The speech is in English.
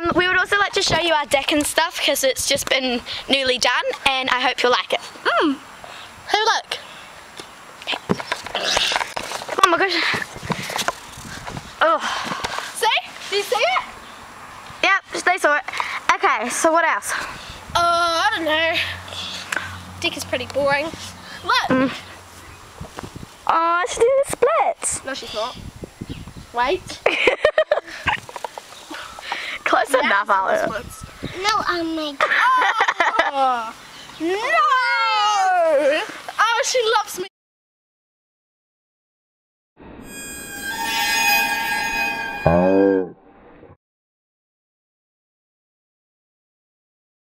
We would also like to show you our deck and stuff because it's just been newly done, and I hope you'll like it. Have a look. Oh my gosh. Oh. See? Do you see it? Yep, they saw it. Okay, so what else? I don't know. Deck is pretty boring. Look. Oh, she's doing the splits. No, she's not. Wait. Close enough, Alex. No, my Oh, no! Oh, she loves me.